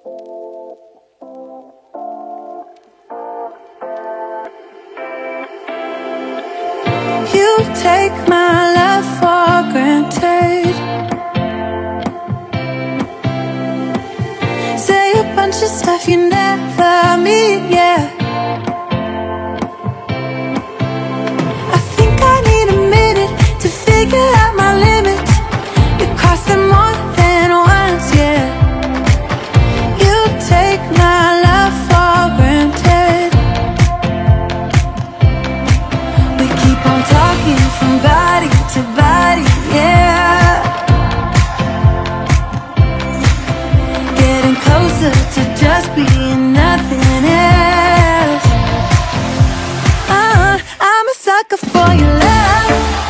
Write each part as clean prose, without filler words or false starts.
You take my love for granted. Say a bunch of stuff you never mean, yeah. I think I need a minute to figure out my limits. You cross them more than once, yeah. You take my love for granted. We keep on talking from body to body, yeah. Getting closer to just being nothing else. I'm a sucker for your love,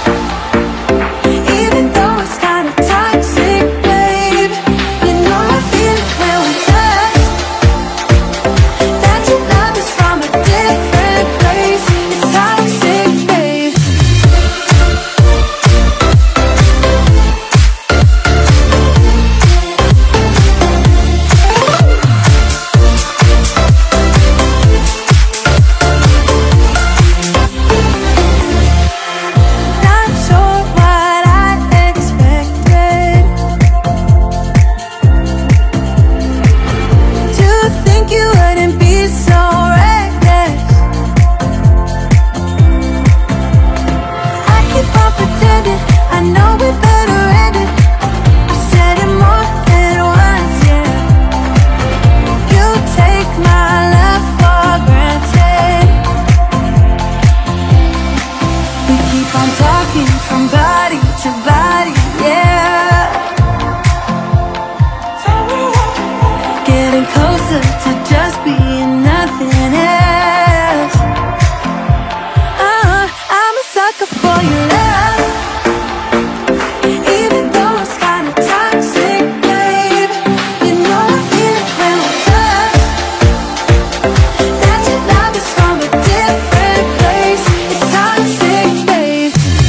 even though it's kinda toxic, babe. You know I feel it when we touch, that your love is from a different place. It's toxic, babe. Not sure what I expected. To think you wouldn't be so reckless. I keep on pretending I know we better end it. I said it more than once, yeah. You take my love for granted. We keep on talking from body to body, yeah. Getting closer to just being nothing else. I'm a sucker for your love, even though it's kinda toxic, babe. You know I feel it when we touch, that your love is from a different place. It's toxic, babe.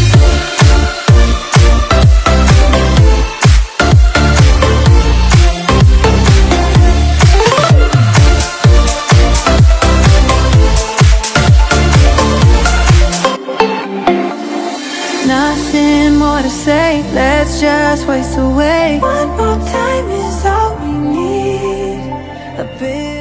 Nothing more to say, let's just waste away. One more time is all we need. A bit